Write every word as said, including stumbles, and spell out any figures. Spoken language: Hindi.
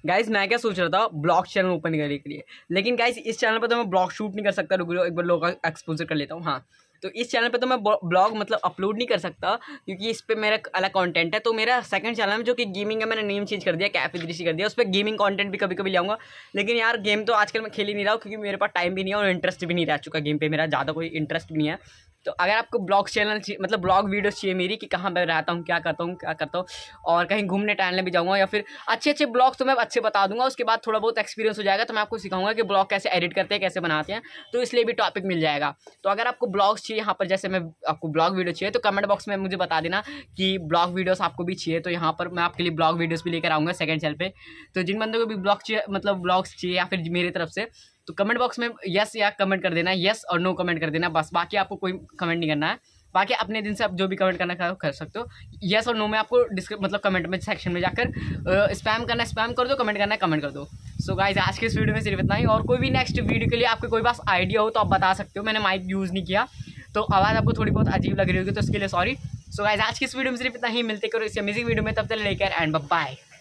गाइस मैं क्या सोच रहा था ब्लॉग चैनल ओपन करने के लिए, लेकिन गाइस इस चैनल पर तो मैं ब्लॉग शूट नहीं कर सकता। रुक जाओ एक बार लोग एक्सपोजर कर लेता हूँ। हाँ, तो इस चैनल पे तो मैं ब्लॉग मतलब अपलोड नहीं कर सकता क्योंकि इस पे मेरा अलग कंटेंट है। तो मेरा सेकंड चैनल है जो कि गेमिंग है, मैंने नेम चेंज कर दिया, कैफे दृष्टि कर दिया। उस पर गेमिंग कंटेंट भी कभी कभी लाऊंगा, लेकिन यार गेम तो आजकल मैं खेल ही नहीं रहा हूँ क्योंकि मेरे पास टाइम भी नहीं है और इंटरेस्ट भी नहीं रह चुका गेम पे, मेरा ज़्यादा कोई इंटरेस्ट भी नहीं है। तो अगर आपको ब्लॉग चैनल मतलब ब्लॉग वीडियोस चाहिए मेरी कि कहाँ मैं रहता हूँ, क्या करता हूँ क्या करता हूँ और कहीं घूमने टहलने भी जाऊँगा, या फिर अच्छे अच्छे ब्लॉग्स तो मैं अच्छे बता दूंगा। उसके बाद थोड़ा बहुत एक्सपीरियंस हो जाएगा तो मैं आपको सिखाऊंगा कि ब्लॉग कैसे एडिट करते हैं, कैसे बनाते हैं, तो इसलिए भी टॉपिक मिल जाएगा। तो अगर आपको ब्लॉग्स चाहिए यहाँ पर, जैसे मैं आपको ब्लॉग वीडियो चाहिए तो कमेंट बॉक्स में मुझे बता देना कि ब्लॉग वीडियोस आपको भी चाहिए, तो यहाँ पर मैं आपके लिए ब्लॉग वीडियोस भी लेकर आऊँगा सेकंड चैनल पे। तो जिन बंदों को भी ब्लॉग चाहिए मतलब ब्लॉग्स चाहिए या फिर मेरी तरफ से, तो कमेंट बॉक्स में यस या कमेंट कर देना, यस और नो कमेंट कर देना बस। बाकी आपको कोई कमेंट नहीं करना है, बाकी अपने दिन से आप जो भी कमेंट करना चाहो कर सकते हो। यस और नो में आपको डिस्क्रिप मतलब कमेंट में सेक्शन में जाकर स्पैम करना है स्पैम कर दो, कमेंट करना है कमेंट कर दो। सो so गाइस आज के इस वीडियो में सिर्फ इतना ही, और कोई भी नेक्स्ट वीडियो के लिए आपके कोई पास आइडिया हो तो आप बता सकते हो। मैंने माइक यूज़ नहीं किया तो आवाज़ आपको थोड़ी बहुत अजीब लग रही होगी, तो उसके लिए सॉरी। सो गाइस आज की इस वीडियो में सिर्फ इतना ही, मिलते करो इस अमेजिंग वीडियो में, तब तक लेकर एंड बाय।